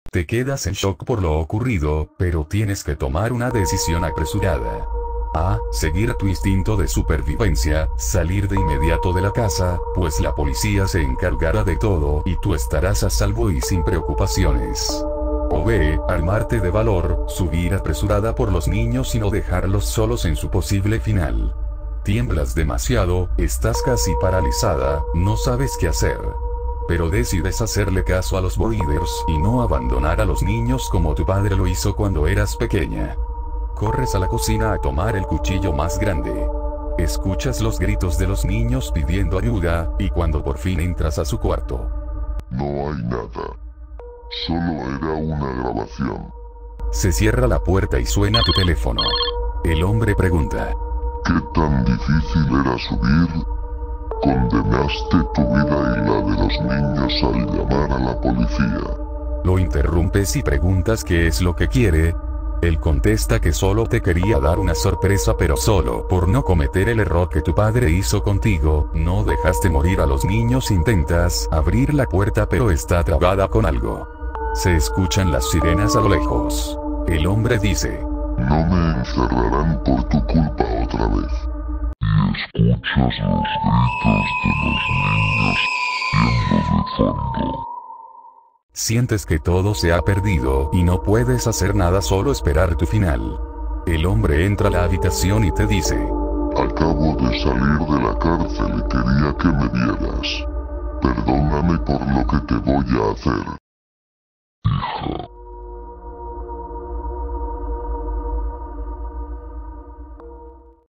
Te quedas en shock por lo ocurrido, pero tienes que tomar una decisión apresurada. A. Seguir tu instinto de supervivencia, salir de inmediato de la casa, pues la policía se encargará de todo y tú estarás a salvo y sin preocupaciones. O B. Armarte de valor, subir apresurada por los niños y no dejarlos solos en su posible final. Tiemblas demasiado, estás casi paralizada, no sabes qué hacer. Pero decides hacerle caso a los boiders y no abandonar a los niños como tu padre lo hizo cuando eras pequeña. Corres a la cocina a tomar el cuchillo más grande. Escuchas los gritos de los niños pidiendo ayuda, y cuando por fin entras a su cuarto. No hay nada. Solo era una grabación. Se cierra la puerta y suena tu teléfono. El hombre pregunta: ¿Qué tan difícil era subir? Condenaste tu vida y la de los niños al llamar a la policía. Lo interrumpes y preguntas qué es lo que quiere. Él contesta que solo te quería dar una sorpresa, pero solo por no cometer el error que tu padre hizo contigo, no dejaste morir a los niños. Intentas abrir la puerta pero está trabada con algo. Se escuchan las sirenas a lo lejos. El hombre dice: No me encerrarán por tu culpa otra vez. Y escuchas los gritos de los niños yendo de fondo. Sientes que todo se ha perdido y no puedes hacer nada, solo esperar tu final. El hombre entra a la habitación y te dice: Acabo de salir de la cárcel y quería que me vieras. Perdóname por lo que te voy a hacer. Hija.